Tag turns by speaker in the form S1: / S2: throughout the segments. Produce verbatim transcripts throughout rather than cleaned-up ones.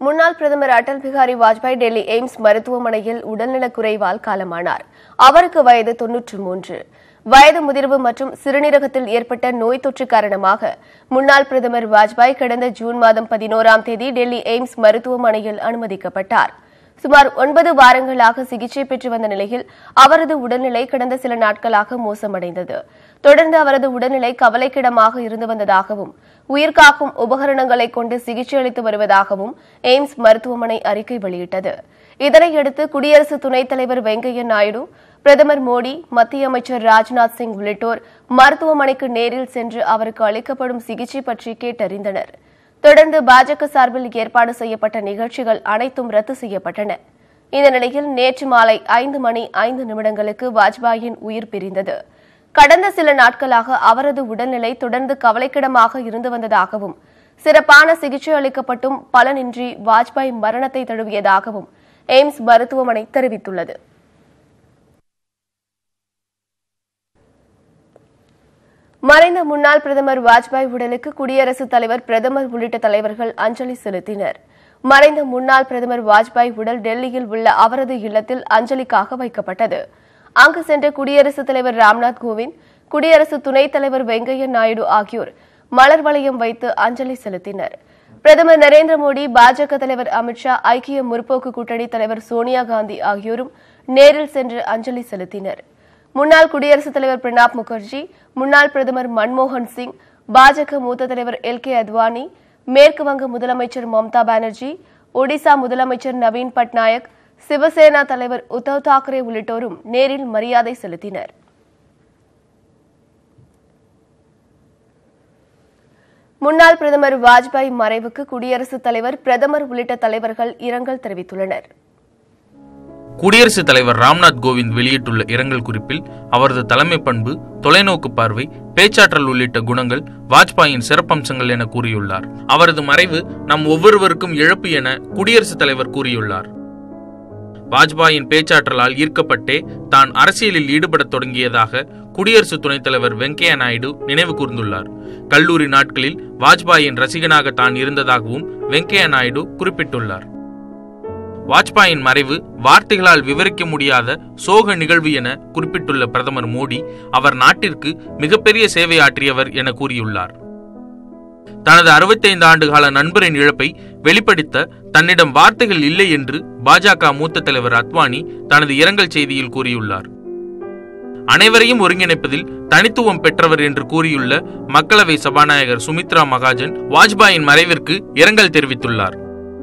S1: முன்னாள் பிரதமர் அடல் பிகாரி வாஜ்பாய் டெல்லி எய்ம்ஸ் மருத்துவமனையில் உடல்நலக்குறைவால் காலமானார். அவருக்கு வயது தொன்னூற்று மூன்று. வயது முதிர்வு மற்றும் சிறுநீரகத்தில் ஏற்பட்ட நோய் தொற்று காரணமாக முன்னாள் பிரதமர் வாஜ்பாய் கடந்த ஜூன் மாதம் பதினோராம் தேதி டெல்லி எய்ம்ஸ் மருத்துவமனையில் அனுமதிக்கப்பட்டார். சுமார் ஒன்பது வாரங்களாக சிகிச்சை பெற்று வந்த நிலையில் அவரது உடல்நிலை கடந்த சில நாட்களாக மோசமடைந்தது. தொடர்ந்து அவரது உடல்நிலை கவலைக்கிடமாக இருந்து வந்ததாகவும் உயிர்காக்கும் உபகரணங்களை கொண்டு சிகிச்சை அளித்து வருவதாகவும் எய்ம்ஸ் மருத்துவமனை அறிக்கை வெளியிட்டது. இதனையடுத்து குடியரசு துணைத் தலைவர் வெங்கையா நாயுடு, பிரதமர் மோடி, மத்திய அமைச்சர் ராஜ்நாத் சிங் உள்ளிட்டோர் மருத்துவமனைக்கு நேரில் சென்று அவருக்கு அளிக்கப்படும் சிகிச்சை பற்றி கேட்டறிந்தனர். தொடர்ந்து பாஜக சார்பில் ஏற்பாடு செய்யப்பட்ட நிகழ்ச்சிகள் அனைத்தும் ரத்து செய்யப்பட்டன. இந்த நிலையில் நேற்று மாலை ஐந்து மணி ஐந்து நிமிடங்களுக்கு வாஜ்பாயின் உயிர் பிரிந்தது. கடந்த சில நாட்களாக அவரது உடல்நிலை தொடர்ந்து கவலைக்கிடமாக இருந்து வந்ததாகவும் சிறப்பான சிகிச்சை அளிக்கப்பட்டும் பலனின்றி வாஜ்பாய் மரணத்தை தழுவியதாகவும் எய்ம்ஸ் மருத்துவமனை தெரிவித்துள்ளது. மறைந்த முன்னாள் பிரதமர் வாஜ்பாய் உடலுக்கு குடியரசுத் தலைவர், பிரதமர் உள்ளிட்ட தலைவர்கள் அஞ்சலி செலுத்தினர். மறைந்த முன்னாள் பிரதமர் வாஜ்பாய் உடல் டெல்லியில் உள்ள அவரது இல்லத்தில் அஞ்சலிக்காக வைக்கப்பட்டது. அங்கு சென்ற குடியரசுத் தலைவர் ராம்நாத் கோவிந்த், குடியரசு துணைத் தலைவர் வெங்கையா நாயுடு ஆகியோர் மலர் வளையம் வைத்து அஞ்சலி செலுத்தினர். பிரதமர் நரேந்திர மோடி, பாஜக தலைவர் அமித்ஷா, ஐக்கிய முற்போக்கு கூட்டணி தலைவர் சோனியா காந்தி ஆகியோரும் நேரில் சென்று அஞ்சலி செலுத்தினர். முன்னாள் குடியரசுத் தலைவர் பிரணாப் முகர்ஜி, முன்னாள் பிரதமர் மன்மோகன் சிங், பாஜக மூத்த தலைவர் எல் கே அத்வானி, மேற்கு வங்க முதலமைச்சர் மம்தா பானர்ஜி, ஒடிசா முதலமைச்சர் நவீன் பட்நாயக், சிவசேனா தலைவர் உத்தவ் தாக்கரே உள்ளிட்டோரும் நேரில் மரியாதை செலுத்தினர். முன்னாள் பிரதமர் வாஜ்பாய் மறைவுக்கு குடியரசுத் தலைவர், பிரதமர் உள்ளிட்ட தலைவர்கள் இரங்கல் தெரிவித்துள்ளனர்.
S2: குடியரசுத் தலைவர் ராம்நாத் கோவிந்த் வெளியிட்டுள்ள இரங்கல் குறிப்பில் அவரது தலைமை பண்பு, தொலைநோக்கு பார்வை, பேச்சாற்றல் உள்ளிட்ட குணங்கள் வாஜ்பாயின் சிறப்பம்சங்கள் என கூறியுள்ளார். அவரது மறைவு நம் ஒவ்வொருவருக்கும் இழப்பு என குடியரசுத் தலைவர் கூறியுள்ளார். வாஜ்பாயின் பேச்சாற்றலால் ஈர்க்கப்பட்டே தான் அரசியலில் ஈடுபட தொடங்கியதாக குடியரசு துணைத் தலைவர் வெங்கையா நாயுடு நினைவு கூர்ந்துள்ளார். கல்லூரி நாட்களில் வாஜ்பாயின் ரசிகனாக தான் இருந்ததாகவும் வெங்கையா நாயுடு குறிப்பிட்டுள்ளார். வாஜ்பாயின் மறைவு வார்த்தைகளால் விவரிக்க முடியாத சோக நிகழ்வு என குறிப்பிட்டுள்ள பிரதமர் மோடி, அவர் நாட்டிற்கு மிகப்பெரிய சேவை ஆற்றியவர் என கூறியுள்ளார். தனது அறுபத்தைந்து ஆண்டு கால நண்பரின் இழப்பை வெளிப்படுத்த தன்னிடம் வார்த்தைகள் இல்லை என்று பாஜக மூத்த தலைவர் அத்வானி தனது இரங்கல் செய்தியில் கூறியுள்ளார். அனைவரையும் ஒருங்கிணைப்பதில் தனித்துவம் பெற்றவர் என்று கூறியுள்ள மக்களவை சபாநாயகர் சுமித்ரா மகாஜன் வாஜ்பாயின் மறைவிற்கு இரங்கல் தெரிவித்துள்ளார்.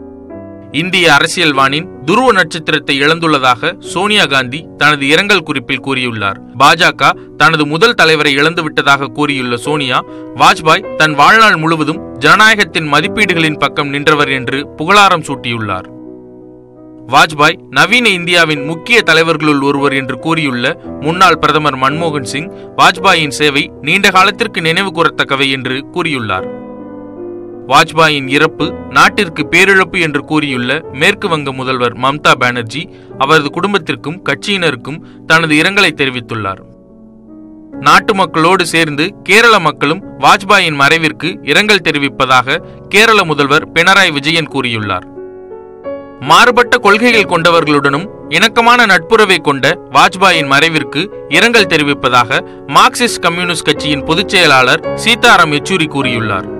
S2: இந்திய அரசியல் வானின் துருவ நட்சத்திரத்தை இழந்துள்ளதாக சோனியா காந்தி தனது இரங்கல் குறிப்பில் கூறியுள்ளார். பாஜக தனது முதல் தலைவரை இழந்துவிட்டதாக கூறியுள்ள சோனியா, வாஜ்பாய் தன் வாழ்நாள் முழுவதும் ஜனநாயகத்தின் மதிப்பீடுகளின் பக்கம் நின்றவர் என்று புகழாரம் சூட்டியுள்ளார். வாஜ்பாய் நவீன இந்தியாவின் முக்கிய தலைவர்களுள் ஒருவர் என்று கூறியுள்ள முன்னாள் பிரதமர் மன்மோகன் சிங், வாஜ்பாயின் சேவை நீண்ட காலத்திற்கு நினைவு கூறத்தக்கவை என்று கூறியுள்ளார். வாஜ்பாயின் இறப்பு நாட்டிற்கு பேரிழப்பு என்று கூறியுள்ள மேற்கு வங்க முதல்வர் மம்தா பானர்ஜி அவரது குடும்பத்திற்கும் கட்சியினருக்கும் தனது இரங்கலை தெரிவித்துள்ளார். நாட்டு மக்களோடு சேர்ந்து கேரள மக்களும் வாஜ்பாயின் மறைவிற்கு இரங்கல் தெரிவிப்பதாக கேரள முதல்வர் பினராயி விஜயன் கூறியுள்ளார். மாறுபட்ட கொள்கைகள் கொண்டவர்களுடனும் இணக்கமான நட்புறவை கொண்ட வாஜ்பாயின் மறைவிற்கு இரங்கல் தெரிவிப்பதாக மார்க்சிஸ்ட் கம்யூனிஸ்ட் கட்சியின் பொதுச் செயலாளர் சீதாராம் யெச்சூரி கூறியுள்ளார்.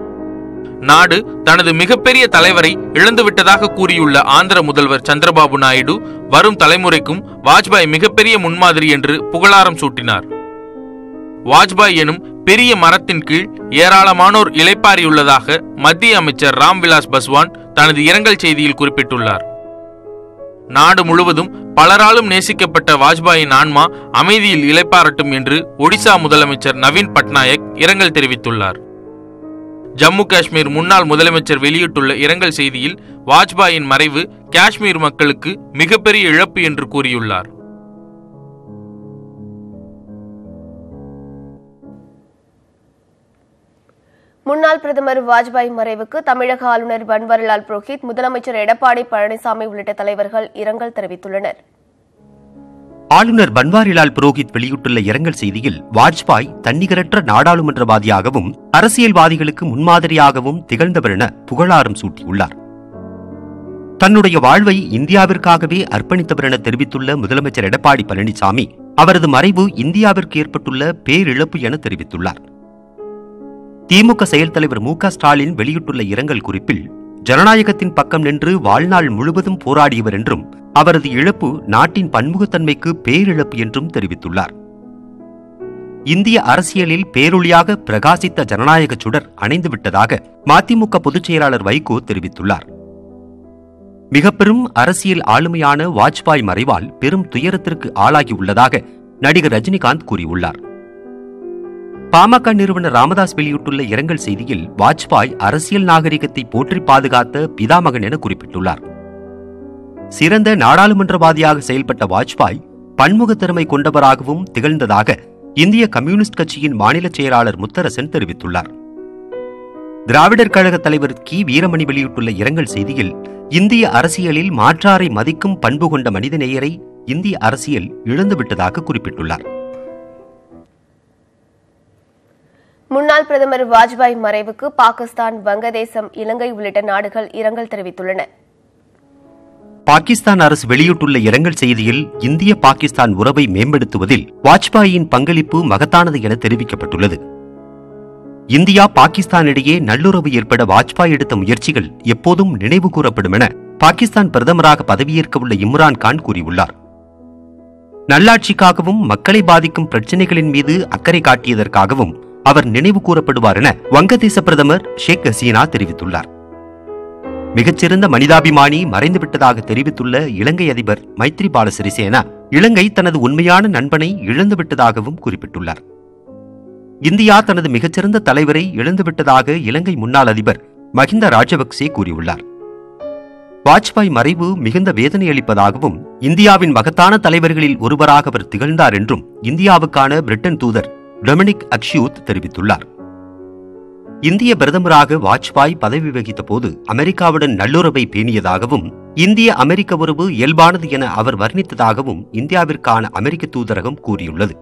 S2: நாடு தனது மிகப்பெரிய தலைவரை இழந்துவிட்டதாக கூறியுள்ள ஆந்திர முதல்வர் சந்திரபாபு நாயுடு, வரும் தலைமுறைக்கும் வாஜ்பாய் மிகப்பெரிய முன்மாதிரி என்று புகழாரம் சூட்டினார். வாஜ்பாய் எனும் பெரிய மரத்தின் கீழ் ஏராளமானோர் இளைப்பாறியுள்ளதாக மத்திய அமைச்சர் ராம்விலாஸ் பாஸ்வான் தனது இரங்கல் செய்தியில் குறிப்பிட்டுள்ளார். நாடு முழுவதும் பலராலும் நேசிக்கப்பட்ட வாஜ்பாயின் ஆன்மா அமைதியில் இளைப்பாறட்டும் என்று ஒடிசா முதலமைச்சர் நவீன் பட்நாயக் இரங்கல் தெரிவித்துள்ளார். ஜம்மு காஷ்மீர் முன்னாள் முதலமைச்சர் வெளியிட்டுள்ள இரங்கல் செய்தியில் வாஜ்பாயின் மறைவு காஷ்மீர் மக்களுக்கு மிகப்பெரிய இழப்பு என்று கூறியுள்ளார்.
S1: முன்னாள் பிரதமர் வாஜ்பாய் மறைவுக்கு தமிழக ஆளுநர் பன்வாரிலால் புரோஹித், முதலமைச்சர் எடப்பாடி பழனிசாமி உள்ளிட்ட தலைவர்கள் இரங்கல் தெரிவித்துள்ளனர்.
S3: ஆளுநர் பன்வாரிலால் புரோஹித் வெளியிட்டுள்ள இரங்கல் செய்தியில், வாஜ்பாய் தன்னிகரற்ற நாடாளுமன்றவாதியாகவும் அரசியல்வாதிகளுக்கு முன்மாதிரியாகவும் திகழ்ந்தவர் என புகழாரம் சூட்டியுள்ளார். தன்னுடைய வாழ்வை இந்தியாவிற்காகவே அர்ப்பணித்தவர் என தெரிவித்துள்ள முதலமைச்சர் எடப்பாடி பழனிசாமி அவரது மறைவு இந்தியாவிற்கு ஏற்பட்டுள்ள பேரிழப்பு என தெரிவித்துள்ளார். திமுக செயல் தலைவர் மு க ஸ்டாலின் வெளியிட்டுள்ள இரங்கல் குறிப்பில் ஜனநாயகத்தின் பக்கம் நின்று வாழ்நாள் முழுவதும் போராடியவர் என்றும் அவரது இழப்பு நாட்டின் பன்முகத்தன்மைக்கு பேரிழப்பு என்றும் தெரிவித்துள்ளார். இந்திய அரசியலில் பேரொளியாக பிரகாசித்த ஜனநாயக சுடர் அணைந்துவிட்டதாக மதிமுக பொதுச் செயலாளர் வைகோ தெரிவித்துள்ளார். மிக பெரும் அரசியல் ஆளுமையான வாஜ்பாய் மறைவால் பெரும் துயரத்திற்கு ஆளாகியுள்ளதாக நடிகர் ரஜினிகாந்த் கூறியுள்ளார். பாமக நிறுவனர் ராமதாஸ் வெளியிட்டுள்ள இரங்கல் செய்தியில் வாஜ்பாய் அரசியல் நாகரிகத்தை போற்றி பாதுகாத்த பிதாமகன் என குறிப்பிட்டுள்ளார். சிறந்த நாடாளுமன்றவாதியாக செயல்பட்ட வாஜ்பாய் பன்முக திறமை கொண்டவராகவும் திகழ்ந்ததாக இந்திய கம்யூனிஸ்ட் கட்சியின் மாநில செயலாளர் முத்தரசன் தெரிவித்துள்ளார். திராவிடர் கழக தலைவர் கி வீரமணி வெளியிட்டுள்ள இரங்கல் செய்தியில் இந்திய அரசியலில் மாற்றாரை மதிக்கும் பண்பு கொண்ட மனிதநேயரை இந்திய அரசியல் இழந்துவிட்டதாக குறிப்பிட்டுள்ளார்.
S1: முன்னாள் பிரதமர் வாஜ்பாய் மறைவுக்கு பாகிஸ்தான், வங்கதேசம், இலங்கை உள்ளிட்ட நாடுகள் இரங்கல் தெரிவித்துள்ளன.
S3: பாகிஸ்தான் அரசு வெளியிட்டுள்ள இரங்கல் செய்தியில் இந்திய பாகிஸ்தான் உறவை மேம்படுத்துவதில் வாஜ்பாயின் பங்களிப்பு மகத்தானது என தெரிவிக்கப்பட்டுள்ளது. இந்தியா பாகிஸ்தான் இடையே நல்லுறவு ஏற்பட வாஜ்பாய் எடுத்த முயற்சிகள் எப்போதும் நினைவு கூறப்படும் என பாகிஸ்தான் பிரதமராக பதவியேற்க உள்ள இம்ரான் கான் கூறியுள்ளார். நல்லாட்சிக்காகவும் மக்களை பாதிக்கும் பிரச்சினைகளின் மீது அக்கறை காட்டியதற்காகவும் அவர் நினைவு கூறப்படுவார் என வங்கதேச பிரதமர் ஷேக் ஹசீனா தெரிவித்துள்ளார். மிகச்சிறந்த மனிதாபிமானி மறைந்துவிட்டதாக தெரிவித்துள்ள இலங்கை அதிபர் மைத்ரிபால சிறிசேனா இலங்கை தனது உண்மையான நண்பனை இழந்துவிட்டதாகவும் குறிப்பிட்டுள்ளார். இந்தியா தனது மிகச்சிறந்த தலைவரை இழந்துவிட்டதாக இலங்கை முன்னாள் அதிபர் மஹிந்த ராஜபக்சே கூறியுள்ளார். வாஜ்பாய் மறைவு மிகுந்த வேதனை அளிப்பதாகவும் இந்தியாவின் மகத்தான தலைவர்களில் ஒருவராக அவர் திகழ்ந்தார் என்றும் இந்தியாவுக்கான பிரிட்டன் தூதர் டொமினிக் அக்ஷூத் தெரிவித்துள்ளார். இந்திய பிரதமராக வாஜ்பாய் பதவி வகித்த போது அமெரிக்காவுடன் நல்லுறவை பேணியதாகவும் இந்திய அமெரிக்க உறவு இயல்பானது என அவர் வர்ணித்ததாகவும் இந்தியாவிற்கான அமெரிக்க தூதரகம் கூறியுள்ளது.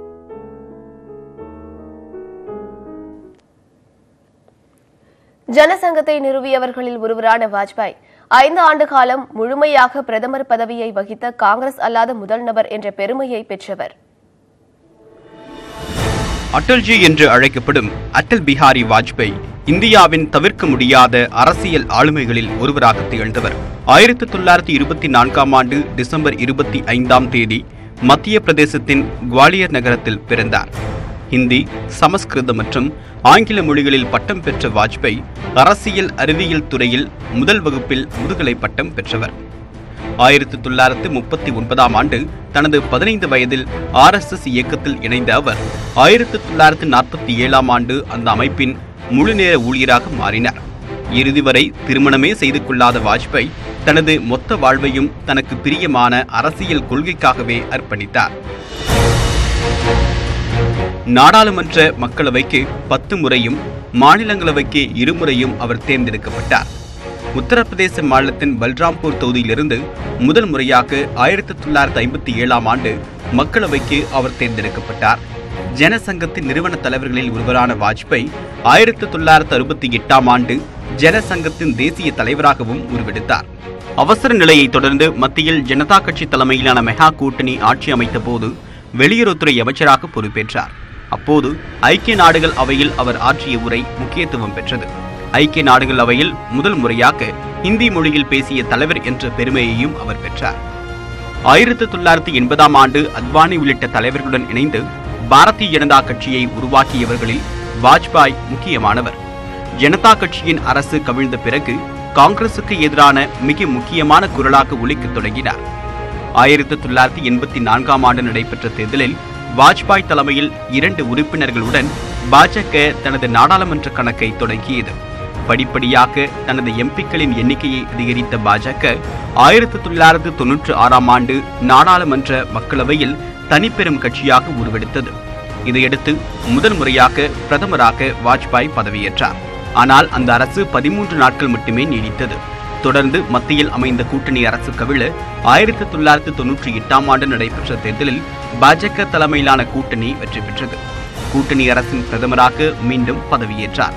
S1: ஜனசங்கத்தை நிறுவியவர்களில் ஒருவரான வாஜ்பாய் ஐந்து ஆண்டு காலம் முழுமையாக பிரதமர் பதவியை வகித்த காங்கிரஸ் அல்லாத முதல் நபர் என்ற பெருமையை பெற்றவர்.
S4: அடல்ஜி என்று அழைக்கப்படும் அடல் பிஹாரி வாஜ்பாய் இந்தியாவின் தவிர்க்க முடியாத அரசியல் ஆளுமைகளில் ஒருவராக திகழ்ந்தவர். ஆயிரத்தி தொள்ளாயிரத்தி இருபத்தி நான்காம் ஆண்டு டிசம்பர் இருபத்தி ஐந்தாம் தேதி மத்திய பிரதேசத்தின் குவாலியர் நகரத்தில் பிறந்தார். ஹிந்தி, சமஸ்கிருதம் மற்றும் ஆங்கில மொழிகளில் பட்டம் பெற்ற வாஜ்பாய் அரசியல் அறிவியல் துறையில் முதல் வகுப்பில் முதுகலை பட்டம் பெற்றவர். ஆயிரத்தி தொள்ளாயிரத்து முப்பத்தி ஒன்பதாம் ஆண்டு தனது பதினைந்து வயதில் ஆர் எஸ் எஸ் இயக்கத்தில் இணைந்த அவர் ஆயிரத்தி தொள்ளாயிரத்து நாற்பத்தி ஏழாம் ஆண்டு அந்த அமைப்பின் முழுநேர ஊழியராக மாறினார். இறுதி வரை திருமணமே செய்து கொள்ளாத வாஜ்பாய் தனது மொத்த வாழ்வையும் தனக்கு பிரியமான அரசியல் கொள்கைக்காகவே அர்ப்பணித்தார். நாடாளுமன்ற மக்களவைக்கு பத்து முறையும் மாநிலங்களவைக்கு இருமுறையும் அவர் தேர்ந்தெடுக்கப்பட்டார். உத்தரப்பிரதேச மாநிலத்தின் பல்ராம்பூர் தொகுதியிலிருந்து முதல் முறையாக ஆயிரத்தி தொள்ளாயிரத்தி ஐம்பத்தி ஏழாம் ஆண்டு மக்களவைக்கு அவர் தேர்ந்தெடுக்கப்பட்டார். ஜனசங்கத்தின் நிறுவன தலைவர்களில் ஒருவரான வாஜ்பாய் ஆயிரத்தி தொள்ளாயிரத்தி அறுபத்தி எட்டாம் ஆண்டு ஜனசங்கத்தின் தேசிய தலைவராகவும் உருவெடுத்தார். அவசர நிலையை தொடர்ந்து மத்தியில் ஜனதா கட்சி தலைமையிலான மெகா கூட்டணி ஆட்சி அமைத்த போது வெளியுறவுத்துறை அமைச்சராக பொறுப்பேற்றார். அப்போது ஐக்கிய நாடுகள் அவையில் அவர் ஆற்றிய உரை முக்கியத்துவம் பெற்றது. ஐக்கிய நாடுகள் அவையில் முதல் முறையாக ஹிந்தி மொழியில் பேசிய தலைவர் என்ற பெருமையையும் அவர் பெற்றார். ஆயிரத்தி தொள்ளாயிரத்தி எண்பதாம் ஆண்டு அத்வானி உள்ளிட்ட தலைவர்களுடன் இணைந்து பாரதிய ஜனதா கட்சியை உருவாக்கியவர்களில் வாஜ்பாய் முக்கியமானவர். ஜனதா கட்சியின் அரசு கவிழ்ந்த பிறகு காங்கிரசுக்கு எதிரான மிக முக்கியமான குரலாக ஒலிக்கத் தொடங்கினார். ஆயிரத்தி தொள்ளாயிரத்தி எண்பத்தி நான்காம் ஆண்டு நடைபெற்ற தேர்தலில் வாஜ்பாய் தலைமையில் இரண்டு உறுப்பினர்களுடன் பாஜக தனது நாடாளுமன்ற கணக்கை தொடங்கியது. படிப்படியாக தனது எம்பிக்களின் எண்ணிக்கையை அதிகரித்த பாஜக ஆயிரத்தி தொள்ளாயிரத்து தொன்னூற்றி ஆறாம் ஆண்டு நாடாளுமன்ற மக்களவையில் தனிப்பெரும் கட்சியாக உருவெடுத்தது. இதையடுத்து முதல் முறையாக பிரதமராக வாஜ்பாய் பதவியேற்றார். ஆனால் அந்த அரசு பதிமூன்று நாட்கள் மட்டுமே நீடித்தது. தொடர்ந்து மத்தியில் அமைந்த கூட்டணி அரசு கவிழ ஆயிரத்தி தொள்ளாயிரத்தி தொன்னூற்றி எட்டாம் ஆண்டு நடைபெற்ற தேர்தலில் பாஜக தலைமையிலான கூட்டணி வெற்றி பெற்றது. கூட்டணி அரசின் பிரதமராக மீண்டும் பதவியேற்றார்.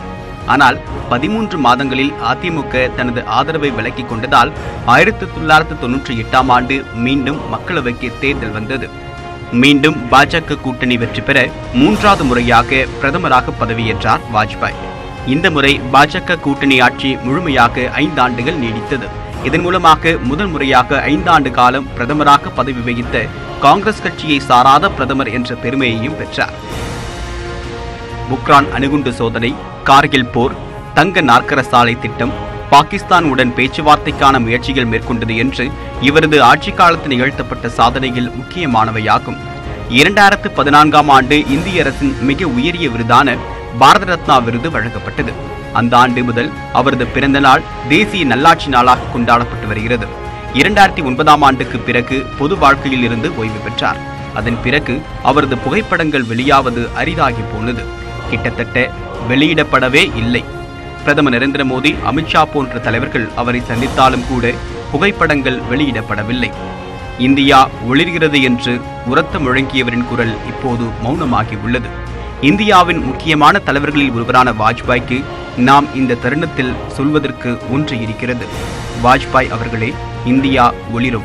S4: ஆனால் பதிமூன்று மாதங்களில் அதிமுக தனது ஆதரவை விலக்கிக் கொண்டதால் ஆயிரத்தி தொள்ளாயிரத்தி தொன்னூற்றி எட்டாம் ஆண்டு மீண்டும் மக்களவைக்கு தேர்தல் வந்தது. மீண்டும் பாஜக கூட்டணி வெற்றி பெற மூன்றாவது முறையாக பிரதமராக பதவியேற்றார் வாஜ்பாய். இந்த முறை பாஜக கூட்டணி ஆட்சி முழுமையாக ஐந்தாண்டுகள் நீடித்தது. இதன் மூலமாக முதல் முறையாக ஐந்தாண்டு காலம் பிரதமராக பதவி வகித்த காங்கிரஸ் கட்சியை சாராத பிரதமர் என்ற பெருமையையும் பெற்றார். புக்ரான் அணுகுண்டு சோதனை, கார்கில் போர், தங்க நாற்கர சாலை திட்டம், பாகிஸ்தானுடன் பேச்சுவார்த்தைக்கான முயற்சிகள் மேற்கொண்டது என்று இவரது ஆட்சி காலத்தில் நிகழ்த்தப்பட்ட சாதனைகள் முக்கியமானவையாகும். இரண்டாயிரத்து பதினான்காம் ஆண்டு இந்திய அரசின் மிக உயரிய விருதான பாரத ரத்னா விருது வழங்கப்பட்டது. அந்த ஆண்டு முதல் அவரது பிறந்த நாள் தேசிய நல்லாட்சி நாளாக கொண்டாடப்பட்டு வருகிறது. இரண்டாயிரத்தி ஒன்பதாம் ஆண்டுக்கு பிறகு பொது வாழ்க்கையில் இருந்து ஓய்வு பெற்றார். அதன் பிறகு அவரது புகைப்படங்கள் வெளியாவது அரிதாகி போனது. கிட்டத்தட்ட வெளியிடப்படவே இல்லை. பிரதமர் நரேந்திர மோடி, அமித்ஷா போன்ற தலைவர்கள் அவரை சந்தித்தாலும் கூட புகைப்படங்கள் வெளியிடப்படவில்லை. இந்தியா ஒளிர்கிறது என்று உரத்த முழங்கியவரின் குரல் இப்போது மௌனமாகி உள்ளது. இந்தியாவின் முக்கியமான தலைவர்களில் ஒருவரான வாஜ்பாய்க்கு நாம் இந்த தருணத்தில் சொல்வதற்கு ஒன்று இருக்கிறது. வாஜ்பாய் அவர்களே, இந்தியா ஒளிரும்.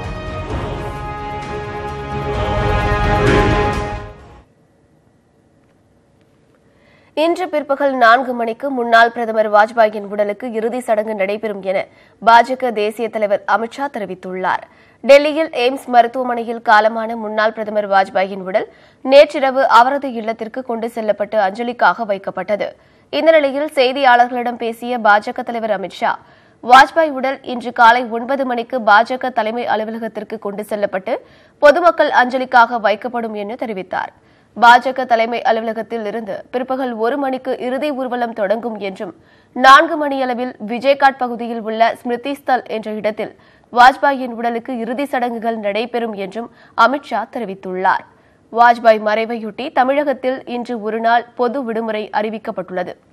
S1: இன்று பிற்பகல் நான்கு மணிக்கு முன்னாள் பிரதமர் வாஜ்பாயின் உடலுக்கு இறுதி சடங்கு நடைபெறும் என பாஜக தேசிய தலைவர் அமித்ஷா தெரிவித்துள்ளார். டெல்லியில் எய்ம்ஸ் மருத்துவமனையில் காலமான முன்னாள் பிரதமர் வாஜ்பாயின் உடல் நேற்றிரவு அவரது இல்லத்திற்கு கொண்டு செல்லப்பட்டு அஞ்சலிக்காக வைக்கப்பட்டது. இந்த நிலையில் செய்தியாளர்களிடம் பேசிய பாஜக தலைவர் அமித்ஷா, வாஜ்பாய் உடல் இன்று காலை ஒன்பது மணிக்கு பாஜக தலைமை அலுவலகத்திற்கு கொண்டு செல்லப்பட்டு பொதுமக்கள் அஞ்சலிக்காக வைக்கப்படும் என்று தெரிவித்தார். பாஜக தலைமை அலுவலகத்தில் இருந்து பிற்பகல் ஒரு மணிக்கு இறுதி ஊர்வலம் தொடங்கும் என்றும் நான்கு மணியளவில் விஜய்காட் பகுதியில் உள்ள ஸ்மிருதி ஸ்தல் என்ற இடத்தில் வாஜ்பாயின் உடலுக்கு இறுதி சடங்குகள் நடைபெறும் என்றும் அமித்ஷா தெரிவித்துள்ளார். வாஜ்பாய் மறைவையொட்டி தமிழகத்தில் இன்று ஒருநாள் பொது விடுமுறை அறிவிக்கப்பட்டுள்ளது.